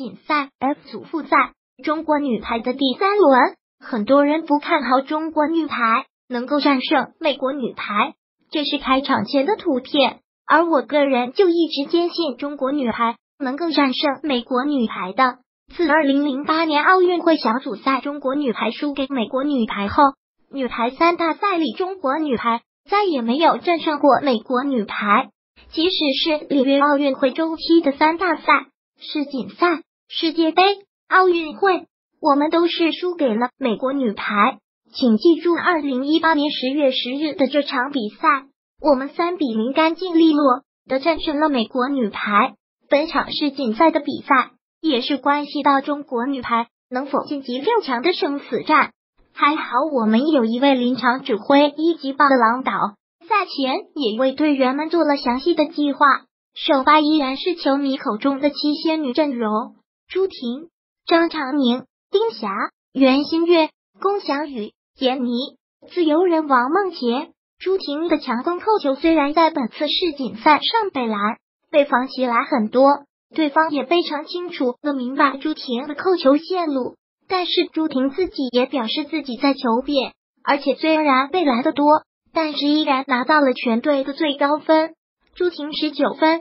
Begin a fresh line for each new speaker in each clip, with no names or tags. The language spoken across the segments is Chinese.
锦赛 F 组复赛，中国女排的第3轮，很多人不看好中国女排能够战胜美国女排，这是开场前的图片，而我个人就一直坚信中国女排能够战胜美国女排的。自2008年奥运会小组赛中国女排输给美国女排后，女排3大赛里中国女排再也没有战胜过美国女排。即使是里约奥运会周期的3大赛，世锦赛、世界杯、奥运会，我们都是输给了美国女排。请记住2018年10月10日的这场比赛，我们3-0干净利落的战胜了美国女排。本场世锦赛的比赛也是关系到中国女排能否晋级6强的生死战。还好我们有一位临场指挥1级棒的郎导，赛前也为队员们做了详细的计划。首发依然是球迷口中的7仙女阵容：朱婷、张常宁、丁霞、袁心玥、龚翔宇、闫妮、自由人王梦洁。朱婷的强攻扣球虽然在本次世锦赛上被拦，被防起来很多，对方也非常清楚的明白朱婷的扣球线路，但是朱婷自己也表示自己在求变，而且虽然被拦得多，但是依然拿到了全队的最高分。朱婷19分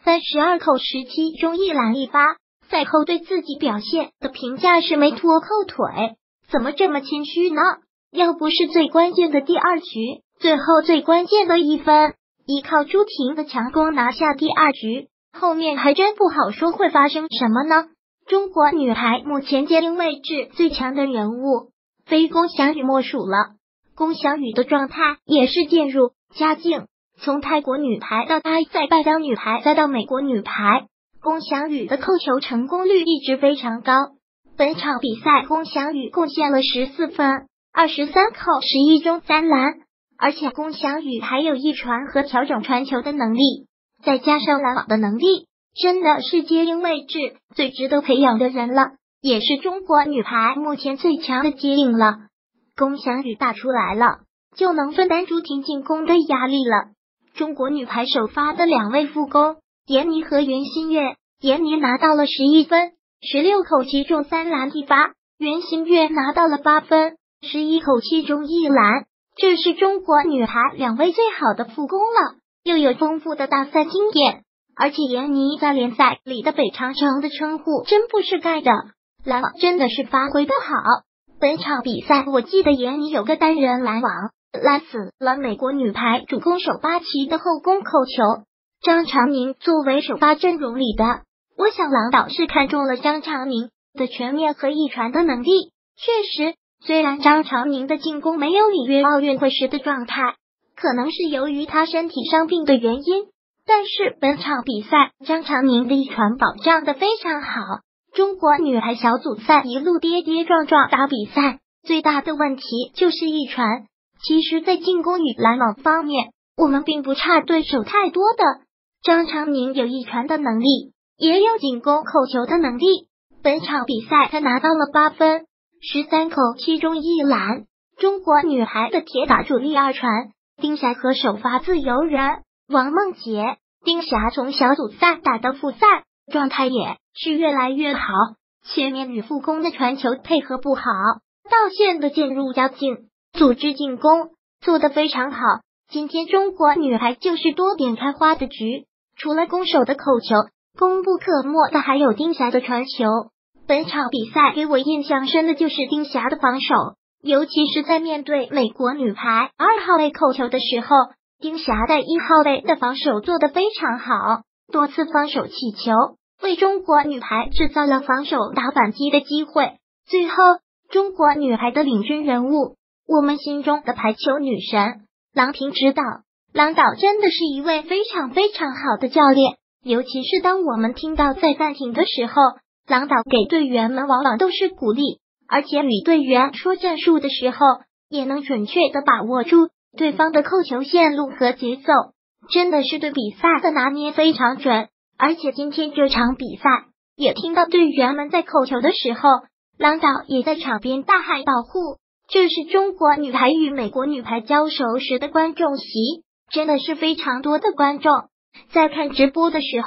，32扣17中1拦1发。赛后对自己表现的评价是没拖后腿，怎么这么谦虚呢？要不是最关键的第2局，最后最关键的1分，依靠朱婷的强攻拿下第2局，后面还真不好说会发生什么呢。中国女排目前接应位置最强的人物，非龚翔宇莫属了。龚翔宇的状态也是渐入佳境，从泰国女排到阿塞拜疆女排再到美国女排，龚翔宇的扣球成功率一直非常高。本场比赛龚翔宇贡献了14分，23扣11中3篮，而且龚翔宇还有一传和调整传球的能力，再加上拦网的能力，真的是接应位置最值得培养的人了，也是中国女排目前最强的接应了。龚翔宇打出来了，就能分担朱婷进攻的压力了。中国女排首发的2位副攻，闫妮和袁心玥，闫妮拿到了11分，16扣7中3篮1发，袁心玥拿到了8分，11扣7中1篮，这是中国女排2位最好的副攻了，又有丰富的大赛经验，而且闫妮在联赛里的北长城的称呼真不是盖的，拦网真的是发挥的好。本场比赛我记得闫妮有个单人拦网，拦死了美国女排主攻手巴奇的后攻扣球。张常宁作为首发阵容里的，我想郎导是看中了张常宁的全面和一传的能力。确实，虽然张常宁的进攻没有里约奥运会时的状态，可能是由于他身体伤病的原因，但是本场比赛张常宁的一传保障的非常好。中国女排小组赛一路跌跌撞撞打比赛，最大的问题就是一传。其实在进攻与拦网方面，我们并不差对手太多的。张常宁有一传的能力，也有进攻扣球的能力。本场比赛他拿到了8分，13扣7中1篮。中国女排的铁打主力2传，丁霞和首发自由人王梦洁。丁霞从小组赛打到复赛，状态也是越来越好，前面与副攻的传球配合不好，到线的渐入佳境，组织进攻做得非常好。今天中国女排就是多点开花的局，除了攻手的扣球，功不可没的还有丁霞的传球。本场比赛给我印象深的就是丁霞的防守，尤其是在面对美国女排2号位扣球的时候，丁霞在1号位的防守做得非常好，多次防守起球，为中国女排制造了防守打反击的机会。最后，中国女排的领军人物，我们心中的排球女神郎平指导，郎导真的是一位非常非常好的教练，尤其是当我们听到在暂停的时候，郎导给队员们往往都是鼓励，而且与队员说战术的时候，也能准确的把握住对方的扣球线路和节奏，真的是对比赛的拿捏非常准。而且今天这场比赛，也听到队员们在扣球的时候，郎导也在场边大喊保护，这是中国女排与美国女排交手时的观众席，真的是非常多的观众。在看直播的时候，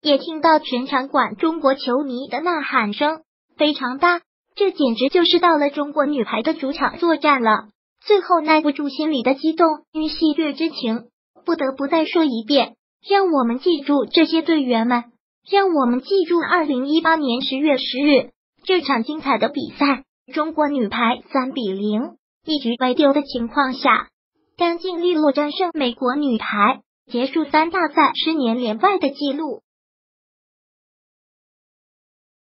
也听到全场馆中国球迷的呐喊声非常大，这简直就是到了中国女排的主场作战了。最后耐不住心里的激动与喜悦之情，不得不再说一遍，让我们记住这些队员们，让我们记住2018年10月10日这场精彩的比赛，中国女排3-0一局未丢的情况下，干净利落战胜美国女排，结束3大赛10年连败的记录。